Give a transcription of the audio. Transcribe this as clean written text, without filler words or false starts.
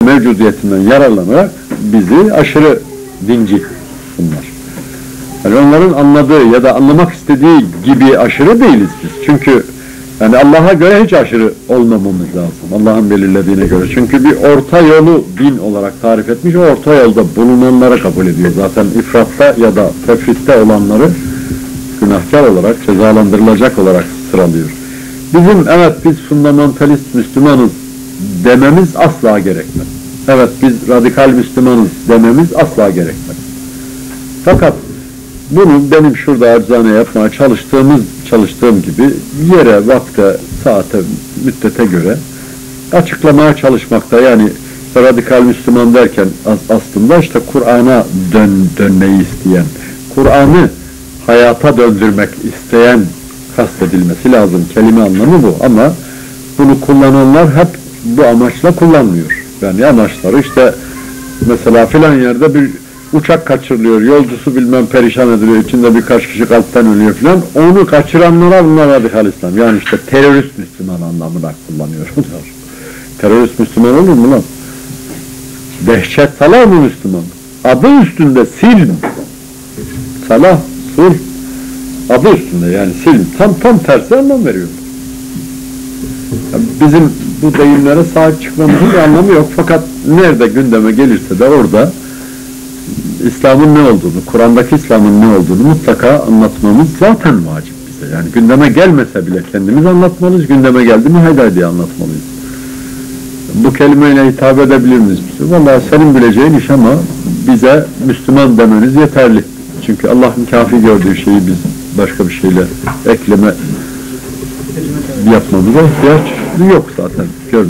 mevcudiyetinden yararlanarak bizi aşırı dinci bunlar. Yani onların anladığı ya da anlamak istediği gibi aşırı değiliz biz. Çünkü yani Allah'a göre hiç aşırı olmamamız lazım. Allah'ın belirlediğine göre. Çünkü bir orta yolu din olarak tarif etmiş. O orta yolda bulunanları kabul ediyor. Zaten ifratta ya da tefritte olanları günahkar olarak, cezalandırılacak olarak sıralıyor. Bizim evet biz fundamentalist Müslümanız dememiz asla gerekmez. Evet biz radikal Müslümanız dememiz asla gerekmez. Fakat bunu benim şurada eczane yapmaya çalıştığım gibi yere, vakte, saate, müddete göre açıklamaya çalışmakta. Yani radikal Müslüman derken aslında işte Kur'an'a dönmeyi isteyen, Kur'an'ı hayata döndürmek isteyen kastedilmesi lazım. Kelime anlamı bu ama bunu kullananlar hep bu amaçla kullanmıyor. Yani amaçları işte mesela filan yerde bir uçak kaçırılıyor, yolcusu bilmem perişan ediliyor, içinde birkaç kişi kalpten ölüyor filan. Onu kaçıranlara bunlar radikal İslam. Yani işte terörist Müslüman anlamına kullanıyor. Terörist Müslüman olur mu lan? Dehşet salah mı Müslüman? Adı üstünde silm. Salah, sulh. Adı üstünde yani silm. Tam tersi anlam veriyor. Yani bizim bu deyimlere sahip çıkmamızın bir anlamı yok. Fakat nerede gündeme gelirse de orada İslam'ın ne olduğunu, Kur'an'daki İslam'ın ne olduğunu mutlaka anlatmamız zaten vacip bize. Yani gündeme gelmese bile kendimiz anlatmalıyız, gündeme geldi mi haydi diye anlatmalıyız. Bu kelimeyle hitap edebilir miyiz? Vallahi senin bileceğin iş ama bize Müslüman demeniz yeterli. Çünkü Allah'ın kafi gördüğü şeyi biz başka bir şeyle ekleme yapmamıza ihtiyaç yok zaten.